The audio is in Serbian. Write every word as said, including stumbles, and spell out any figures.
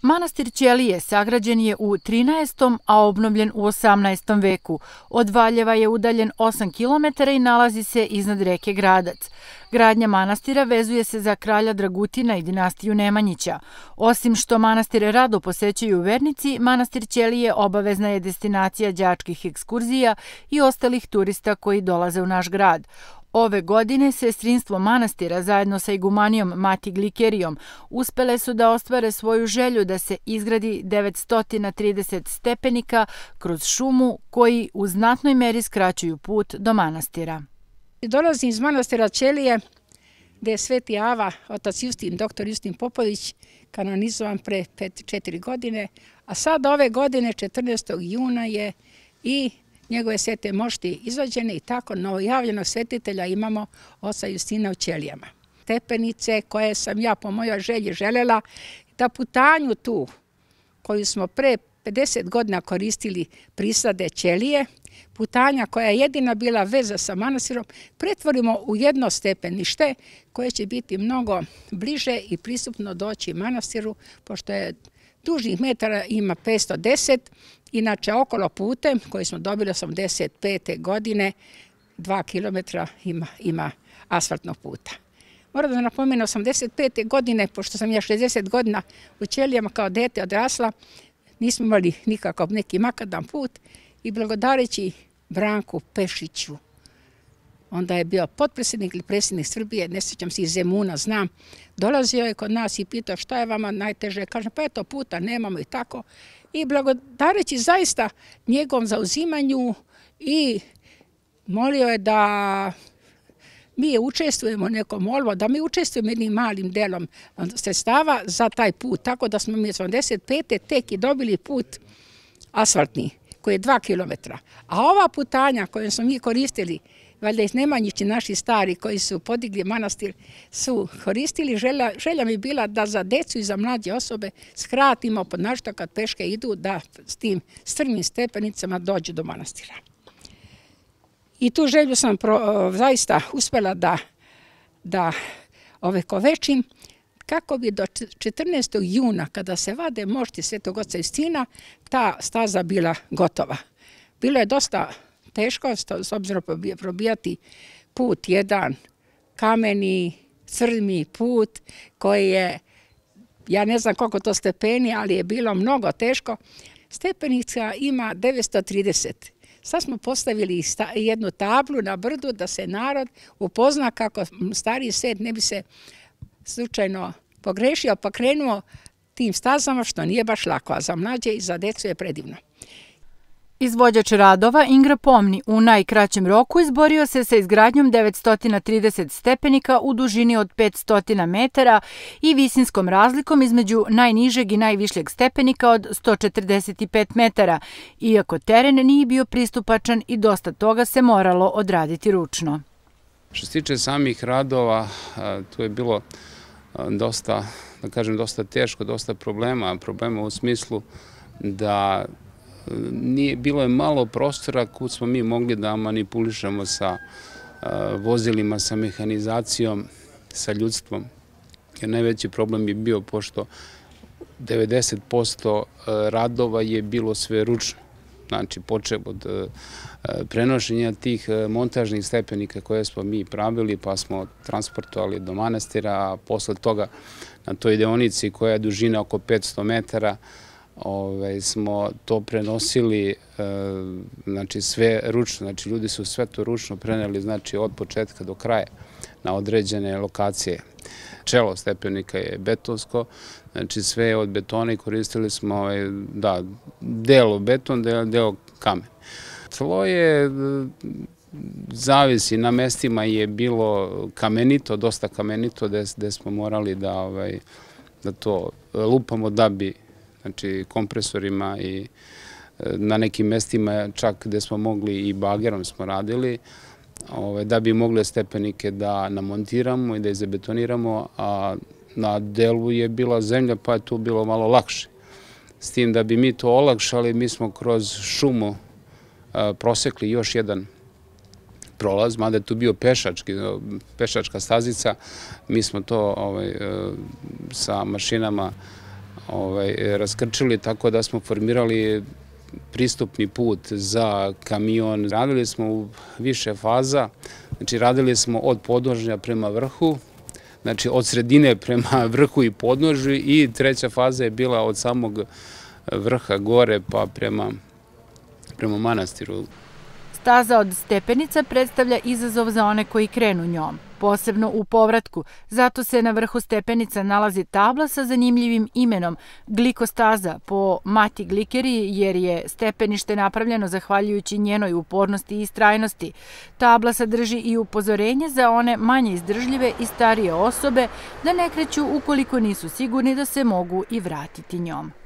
Manastir Ćelije sagrađen je u trinaestom. a obnovljen u osamnaestom veku. Od Valjeva je udaljen osam kilometara i nalazi se iznad reke Gradac. Gradnja manastira vezuje se za kralja Dragutina i dinastiju Nemanjića. Osim što manastir rado posećuju vernici, manastir Ćelije obavezna je destinacija đačkih ekskurzija i ostalih turista koji dolaze u naš grad. Ove godine sestrinstvo manastira zajedno sa igumanijom Mati Glikerijom uspele su da ostvare svoju želju da se izgradi devetsto trideset stepenika kroz šumu koji u znatnoj meri skraćuju put do manastira. Dolazim iz manastira Ćelije gde je Sveti Ava, otac Justin, doktor Justin Popović, kanonizovan pre četiri godine, a sad ove godine četrnaestog juna je i njegove svete mošti izvađene i tako novojavljenog svetitelja imamo oca Justina u Ćelijama. Stepenice koje sam ja po mojoj želji želela da putanju tu koju smo pre pedeset godina koristili prisade Ćelije, putanja koja je jedina bila veza sa manastirom, pretvorimo u jedno stepenište koje će biti mnogo bliže i pristupno doći manastiru, pošto je dužnih metara ima petsto deset, inače okolo putem koji smo dobili osamdeset pete. godine, dva kilometra ima, ima asfaltnog puta. Moram da napomenem, osamdeset pete. godine, pošto sam ja šezdeset godina u Ćelijama kao dete odrasla, nismo imali nikakav neki makadam put i blagodareći Branku Pešiću, onda je bio potpredsjednik ili predsjednik Srbije, ne sjećam se iz Zemuna, znam, dolazio je kod nas i pitao šta je vama najteže, kažem pa eto puta nemamo i tako. I blagodareći zaista njegovom zauzimanju i molio je da mi učestvujemo nekom molvo, da mi učestvujemo jednim malim delom sredstava za taj put, tako da smo mi osamdeset pete. tek i dobili put asfaltni, koji je dva kilometra. A ova putanja koju smo mi koristili, valjda iz Nemanjići naši stari koji su podigli manastir, su koristili, želja, želja mi bila da za decu i za mlađe osobe skratimo, našto kad peške idu, da s tim strmim stepenicama dođu do manastira. I tu želju sam pro, zaista uspela da, da ovekovečim, kako bi do četrnaestog juna, kada se vade mošti Svetog oca Justina, ta staza bila gotova. Bilo je dosta teško, s obzirom probijati put, jedan kameni, crni put, koji je, ja ne znam koliko to stepeni, ali je bilo mnogo teško. Stepenica ima devetsto trideset. Sad smo postavili jednu tablu na brdu da se narod upozna kako stariji svet ne bi se slučajno pogrešio, pa krenuo tim stazama, što nije baš lako, a za mlađe i za decu je predivno. Izvođač radova Ingra Pomni u najkraćem roku izborio se sa izgradnjom devetsto trideset stepenika u dužini od petsto metara i visinskom razlikom između najnižeg i najvišljeg stepenika od sto četrdeset pet metara, iako teren nije bio pristupačan i dosta toga se moralo odraditi ručno. Što se tiče samih radova, tu je bilo dosta, da kažem, dosta teško, dosta problema, problema u smislu da nije, bilo je malo prostora kud smo mi mogli da manipulišemo sa vozilima, sa mehanizacijom, sa ljudstvom. Jer najveći problem je bio pošto devedeset posto radova je bilo sve ručno. Znači, počeo od prenošenja tih montažnih stepenika koje smo mi pravili, pa smo transportovali do manastira, a posle toga na toj deonici koja je dužina oko petsto metara, Ove, smo to prenosili, e, znači sve ručno, znači ljudi su sve to ručno preneli, znači od početka do kraja na određene lokacije. Čelo stepenika je betonsko, znači sve od betona i koristili smo, ovaj, da, deo beton, deo, deo kamen. Tlo je, zavisi, na mestima je bilo kamenito, dosta kamenito, gde smo morali da, ovaj, da to lupamo da bi, znači kompresorima i na nekim mestima čak gde smo mogli i bagerom smo radili, da bi mogli stepenike da namontiramo i da ih zabetoniramo, a na delu je bila zemlja pa je tu bilo malo lakše. S tim da bi mi to olakšali, mi smo kroz šumu prosekli još jedan prolaz, mada je tu bio pešački, pešačka stazica, mi smo to ovaj, sa mašinama raskrčili tako da smo formirali pristupni put za kamion. Radili smo u više faza, znači radili smo od podnožja prema vrhu, znači od sredine prema vrhu i podnožju, i treća faza je bila od samog vrha gore pa prema, prema manastiru. Staza od stepenica predstavlja izazov za one koji krenu njom, posebno u povratku. Zato se na vrhu stepenica nalazi tabla sa zanimljivim imenom glikostaza po Mati Glikeri, jer je stepenište napravljeno zahvaljujući njenoj upornosti i istrajnosti. Tabla sadrži i upozorenje za one manje izdržljive i starije osobe da ne kreću ukoliko nisu sigurni da se mogu i vratiti njom.